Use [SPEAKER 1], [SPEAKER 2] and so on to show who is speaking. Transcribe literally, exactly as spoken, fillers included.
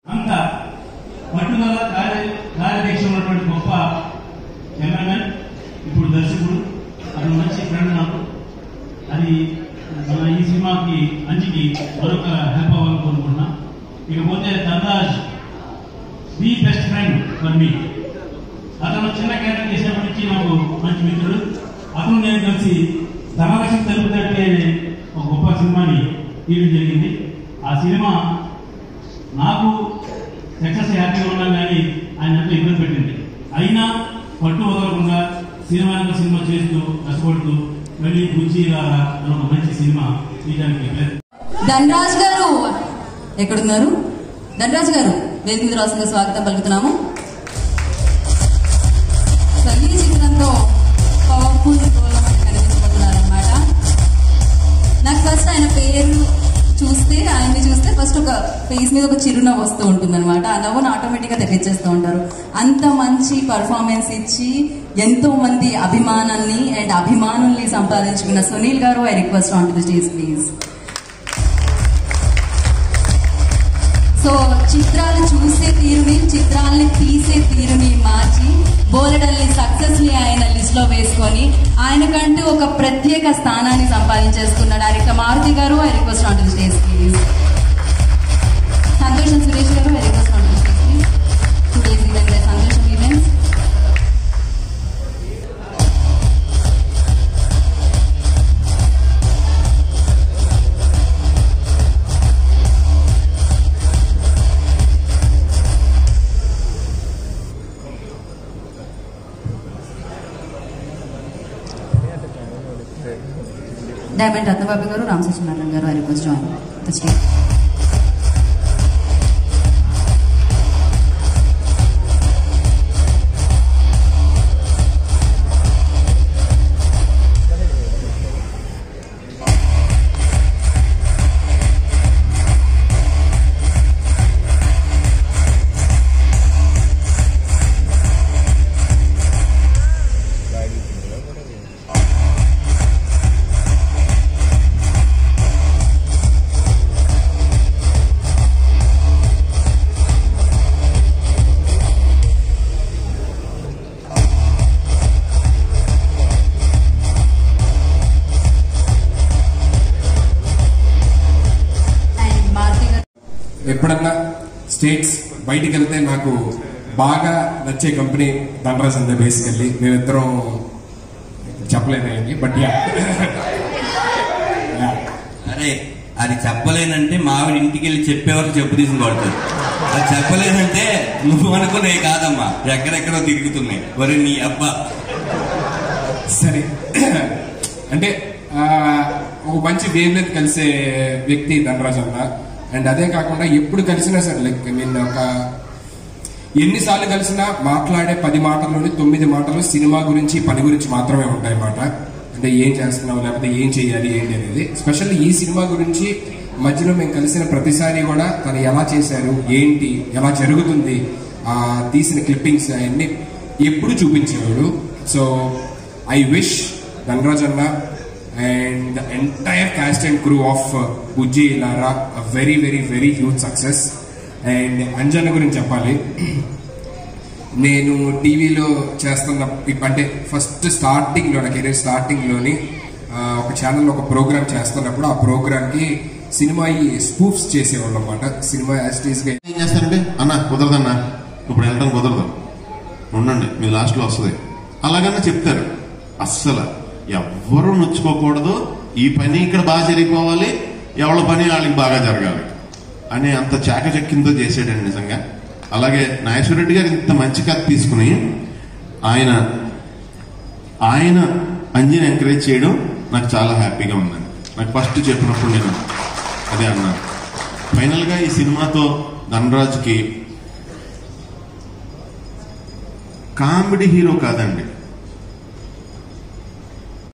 [SPEAKER 1] అంత పట్టుదల కార్య కార్యదీక్ష ఉన్నటువంటి గొప్ప కెమెరామెన్, ఇప్పుడు దర్శకుడు, అది మంచి ఫ్రెండ్ నాకు. అది మన ఈ సినిమాకి మంచికి మరొక హెల్ప్ అవ్వాలని కోరుకుంటున్నా. ఇకపోతే Dhanraj the best friend for me. అతను చిన్న క్యారెక్టర్ చేసినప్పటి నుంచి నాకు మంచి మిత్రుడు. అతను నేను కలిసి ధనలక్ష్మి తెలుపుతట్టే ఒక గొప్ప సినిమాని తీయడం జరిగింది. ఆ సినిమా నాకు సక్సెస్ హ్యాపీగా ఉన్నాను, కానీ ఆయన ఎంతో ఇబ్బంది పెట్టింది. అయినా పట్టు వదలకుండా సినిమా సినిమా చేస్తూ కష్టపడుతూ మళ్ళీ బుజ్జిలాగా ఒక మంచి సినిమా తీయడానికి.
[SPEAKER 2] ధనరాజ్ గారు ఎక్కడున్నారు? ధనరాజ్ గారు వేదిక మీద రాసిన స్వాగతం పలుకుతున్నాము. ఈ చిత్రంతో పవర్ఫుల్ రోల్ కనిపించబోతున్నారు అనమాట. నాకు ఫస్ట్ ఆయన పేరు చూస్తే ఆయన్ని చూస్తే ఫస్ట్ ఒక ఫేస్ మీద ఒక చిరునవ్వు వస్తూ ఉంటుంది అనమాట. ఆ నవ్వును ఆటోమేటిక్ గా తెప్పించేస్తూ ఉంటారు. అంత మంచి పర్ఫార్మెన్స్ ఇచ్చి ఎంతో మంది అభిమానాన్ని అండ్ అభిమానుల్ని సంపాదించుకున్న సునీల్ గారు, I request on to the stage please. So చిత్రాలు చూసే తీరుని, చిత్రాలని తీసే తీరుని మార్చి బోలెడల్ని సక్సెస్ ని ఆయన లిస్ట్ లో వేసుకొని ఆయనకంటూ ఒక ప్రత్యేక స్థానాన్ని సంపాదించేసుకున్న డైరెక్టర్ మారుతి గారు, I request on to the stage please. సంతోషం సురేష్ గారు, I request on to the stage please. Today's event సంతోషం ఈవెంట్స్. డైమండ్ రత్నబాబు గారు, రామ్ సత్యనారాయణ గారు, I request join the stage.
[SPEAKER 3] ఎప్పుడన్నా స్టేట్స్ బయటికి వెళ్తే నాకు బాగా నచ్చే కంపెనీ ధనరాజ్ అంతే. బేసికల్లీ మేమిద్దరం చెప్పలేదండి, బట్ యా.
[SPEAKER 4] అరే అది చెప్పలేనంటే మావిడి ఇంటికి వెళ్ళి చెప్పేవారు చెప్పు తీసుకుని కొడతారు. అది చెప్పలేనంటే నువ్వు అనుకునే కాదమ్మా, ఎక్కడెక్కడో తిరుగుతున్నాయి మరి నీ అబ్బా.
[SPEAKER 3] సరే, అంటే ఒక మంచి వేవ్ లెంత్ కలిసే వ్యక్తి ధనరాజ్ అన్న. అండ్ అదే కాకుండా ఎప్పుడు కలిసినా సరే, లైక్ ఐ మీన్ ఒక ఎన్నిసార్లు కలిసినా మాట్లాడే పది మాటల్లోని తొమ్మిది మాటలు సినిమా గురించి, పని గురించి మాత్రమే ఉంటాయి అన్నమాట. అంటే ఏం చేస్తున్నావు, లేకపోతే ఏం చేయాలి ఏంటి అనేది. స్పెషల్లీ ఈ సినిమా గురించి మధ్యలో మేము కలిసిన ప్రతిసారి కూడా తను ఎలా చేశారు, ఏంటి, ఎలా జరుగుతుంది, ఆ తీసిన క్లిప్పింగ్స్ అవన్నీ ఎప్పుడు చూపించేవాడు. సో ఐ విష్ ధనరాజ్ అన్న and the entire cast and crew of uh, Bujji Ilara a very very very huge success. And Anjanna గురించి చెప్పాలి. నేను టీవీలో చేస్తున్న అంటే ఫస్ట్ స్టార్టింగ్లో నా కెరీర్ స్టార్టింగ్లోని ఒక ఛానల్లో ఒక ప్రోగ్రామ్ చేస్తున్నప్పుడు ఆ ప్రోగ్రామ్కి సినిమా ఈ స్పూఫ్స్ చేసేవాళ్ళు అనమాట. సినిమా యాస్టీస్గా
[SPEAKER 5] ఏం చేస్తారంటే అన్న కుదరదన్నా, ఇప్పుడు వెళ్ళడం కుదరదు, ఉండండి మీ లాస్ట్లో వస్తుంది అలాగన్నా చెప్తారు. అస్సలు ఎవ్వరూ నొచ్చుకోకూడదు, ఈ పని ఇక్కడ బాగా జరిగిపోవాలి, ఎవరి పని వాళ్ళకి బాగా జరగాలి అనే అంత చాకచక్యంతో చేసాడండి నిజంగా. అలాగే నాగేశ్వరరెడ్డి గారు ఇంత మంచి కథ తీసుకుని ఆయన ఆయన అంజని ఎంకరేజ్ చేయడం నాకు చాలా హ్యాపీగా ఉందండి. నాకు ఫస్ట్ చెప్పినప్పుడు నేను అదే అన్నాను. ఫైనల్గా ఈ సినిమాతో ధనరాజ్కి కామెడీ హీరో కాదండి,